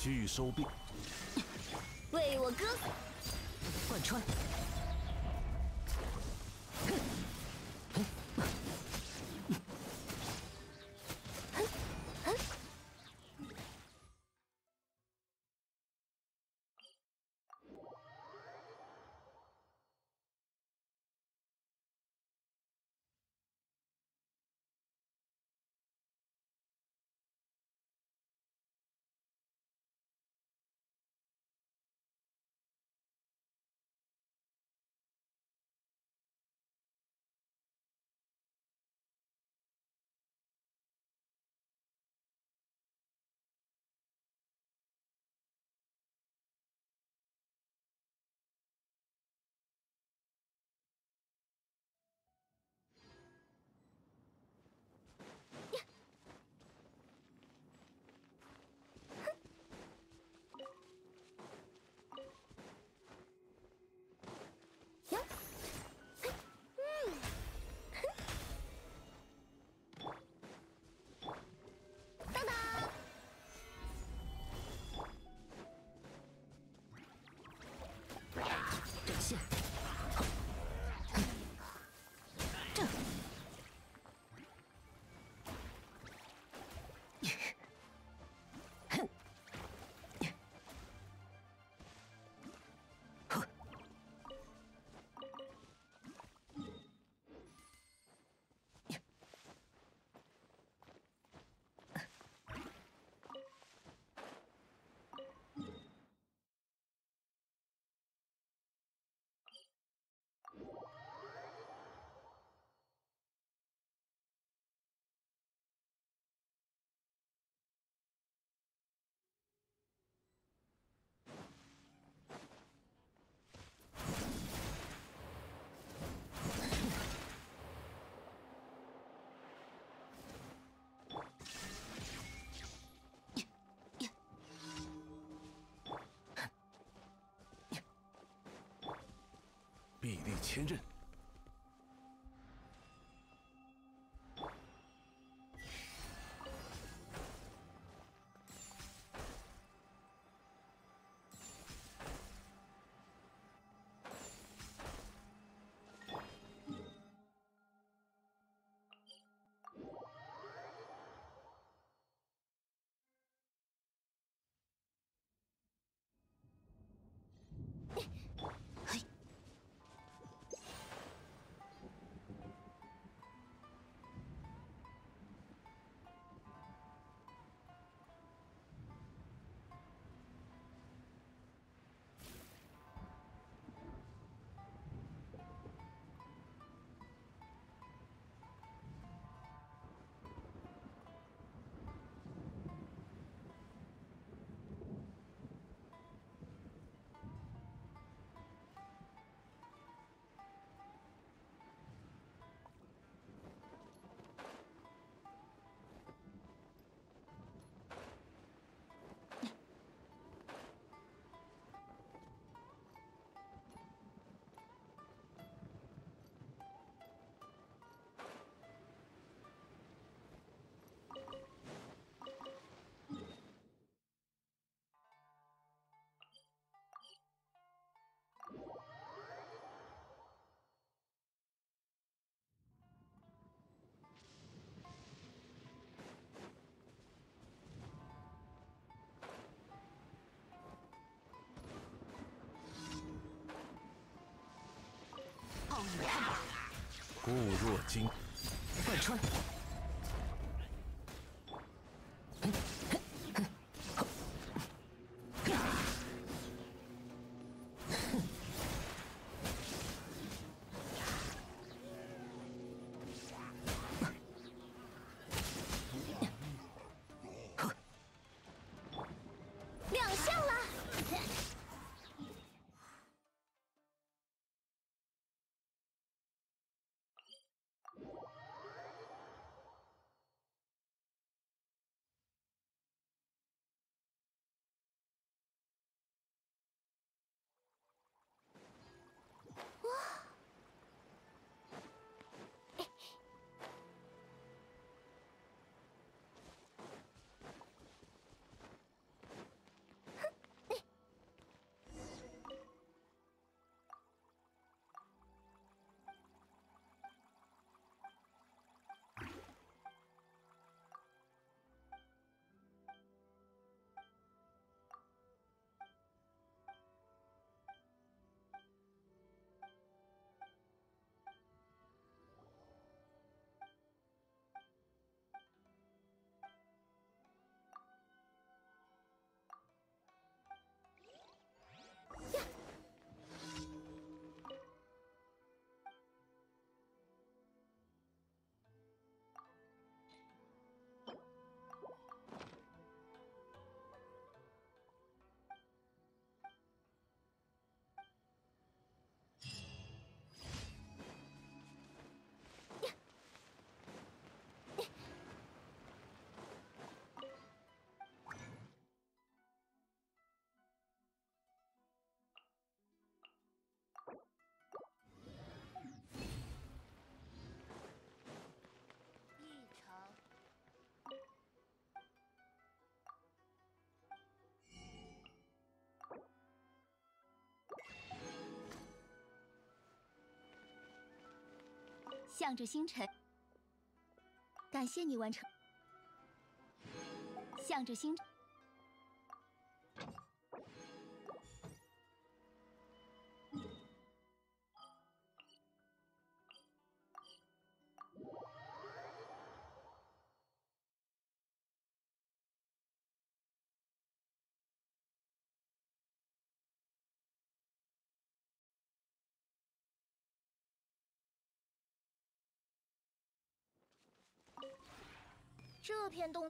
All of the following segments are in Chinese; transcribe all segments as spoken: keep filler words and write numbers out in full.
拒收兵， 为我歌， 贯穿。 臂力千仞，固若金， 贯穿。 亮相了。 向着星辰，感谢你完成。向着星辰。 这片洞，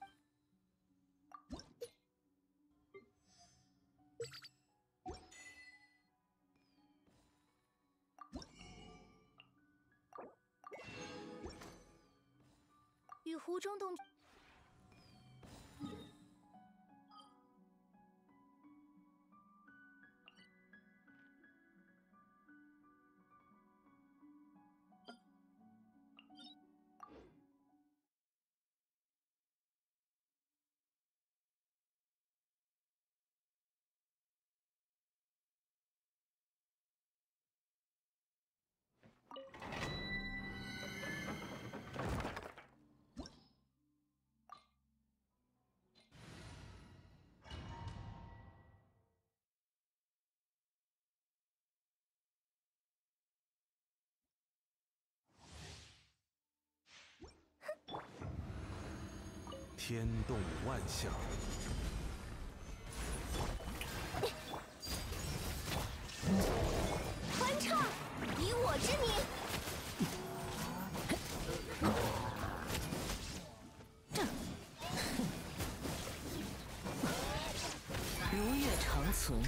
与湖中洞。 天动万象， 欢唱，以我之名。 如月长存。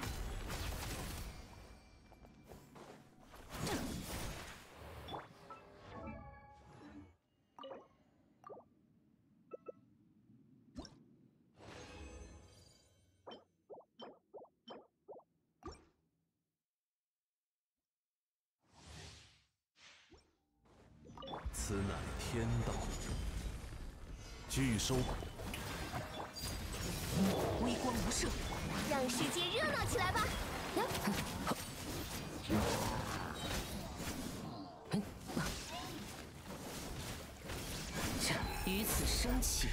此乃天道，拒收。 微光无射， 让世界热闹起来吧！ 于此升起。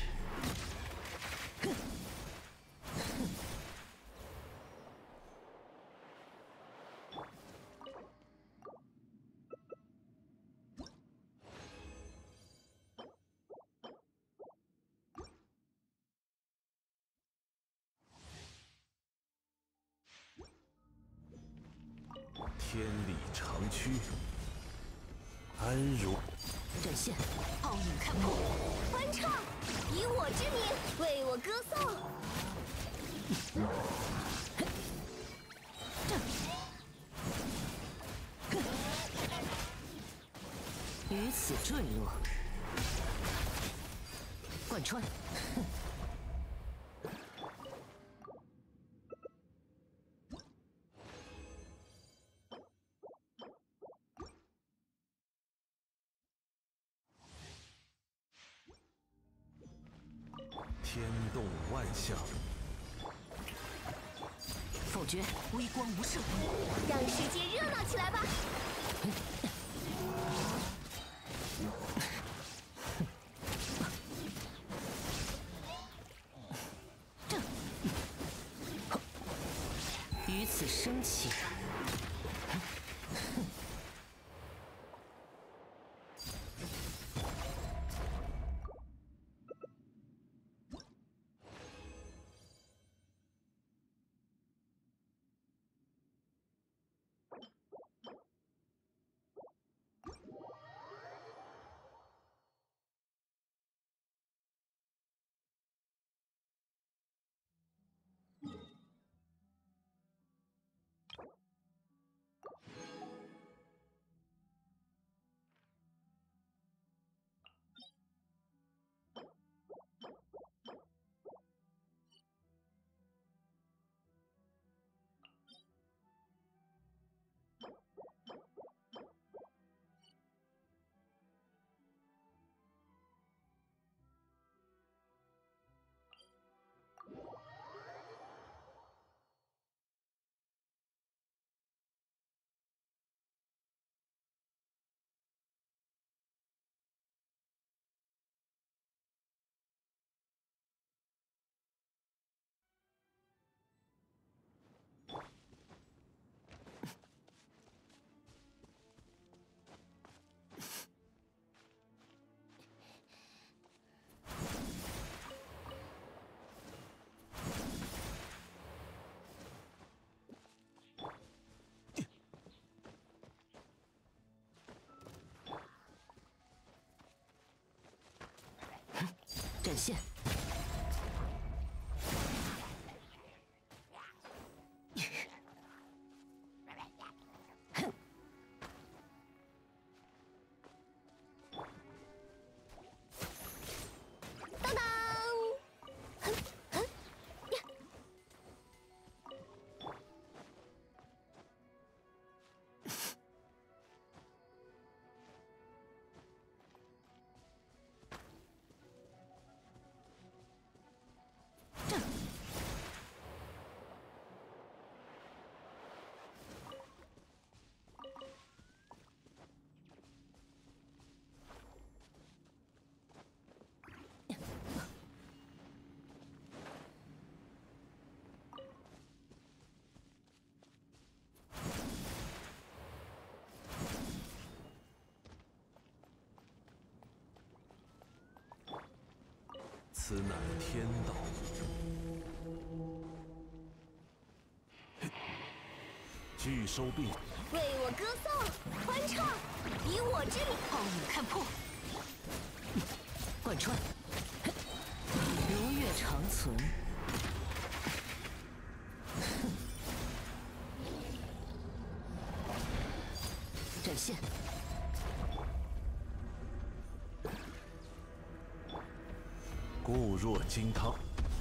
天理长驱，安如阵线，奥影开破。 欢唱，以我之名，为我歌颂。 于此坠落，贯穿。 天动万象， 否决，微光无射。 让世界热闹起来吧！ 于此升起。 阵线。 当当！ 此乃天道。拒收并。 为我歌颂，欢唱，以我之名。 暴雨看破，贯穿，如月长存。展现。 固若金汤。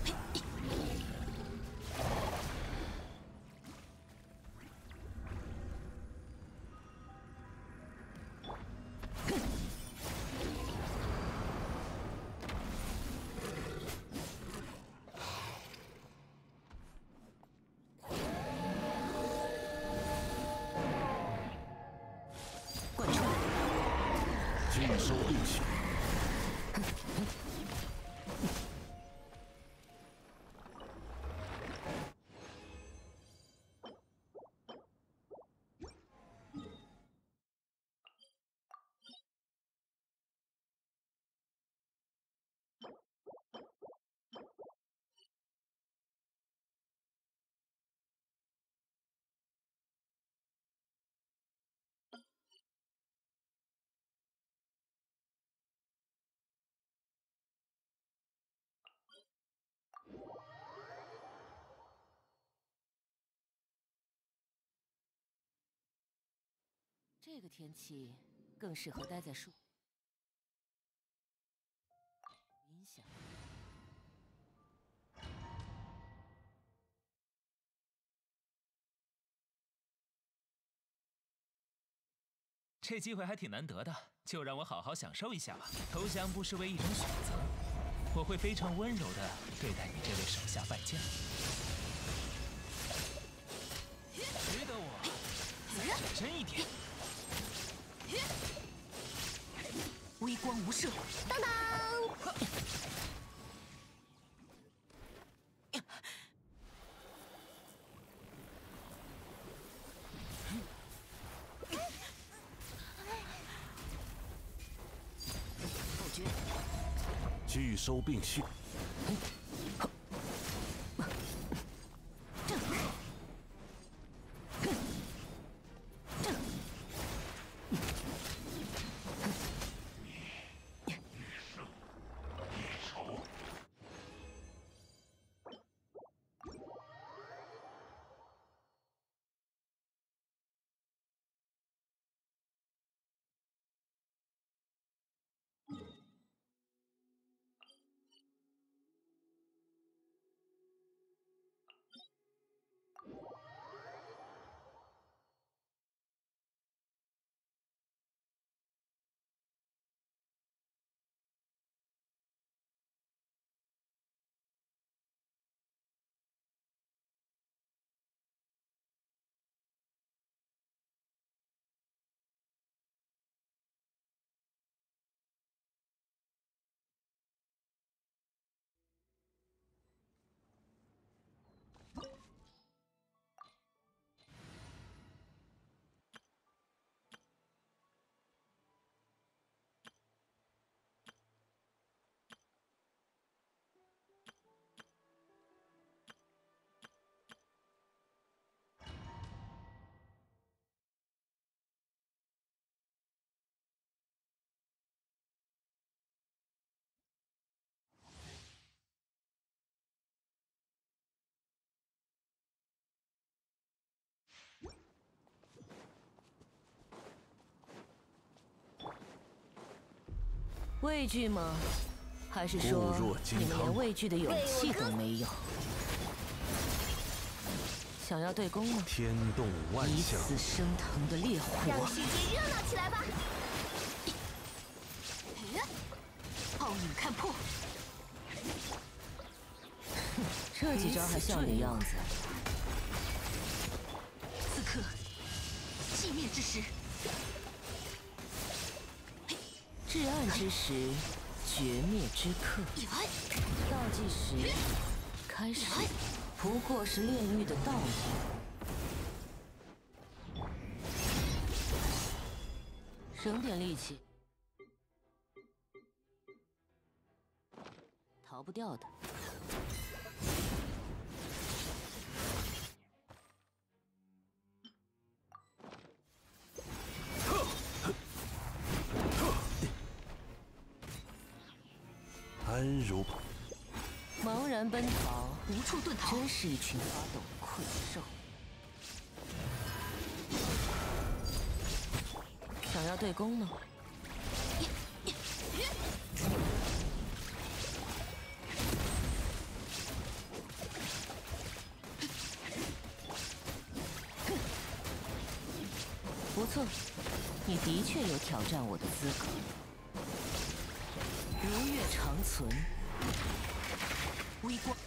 贯穿， 拒收并取。 这个天气更适合待在树音响。 这机会还挺难得的，就让我好好享受一下吧。投降不失为一种选择，我会非常温柔地对待你这位手下败将。值得我再认真一点。 微光无射， 当当！ 否决， 拒收并蓄。 正，正， 畏惧吗？还是说固若金你们汤连畏惧的勇气都没有？想要对攻吗？ 天动万以象， 此升腾的烈火， 让世界热闹起来吧！ 暴雨看破。这几招还像点样子。 此刻，寂灭之时， 至暗之时，绝灭之刻。倒计时开始，不过是炼狱的倒影。省点力气，逃不掉的。 安如茫然奔逃， 无处遁逃。 真是一群发抖的困兽。想要对攻吗？不错，你的确有挑战我的资格。如月长存，微光。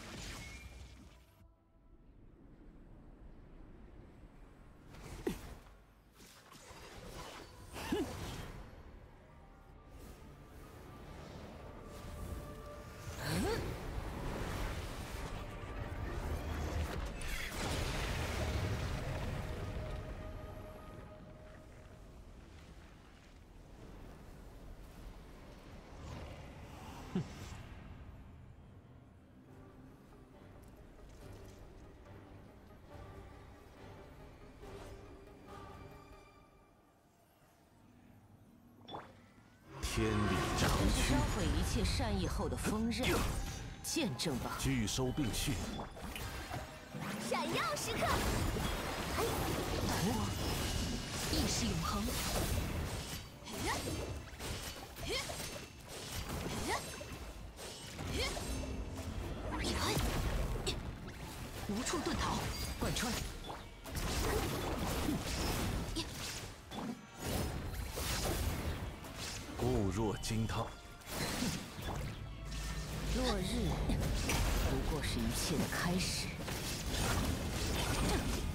天理长这是驱， 烧毁一切善意后的锋刃，见证吧。 拒收并蓄， 闪耀时刻， 意识永恒。 无处遁逃。 贯穿。 固若金汤， 落日不过是一切的开始。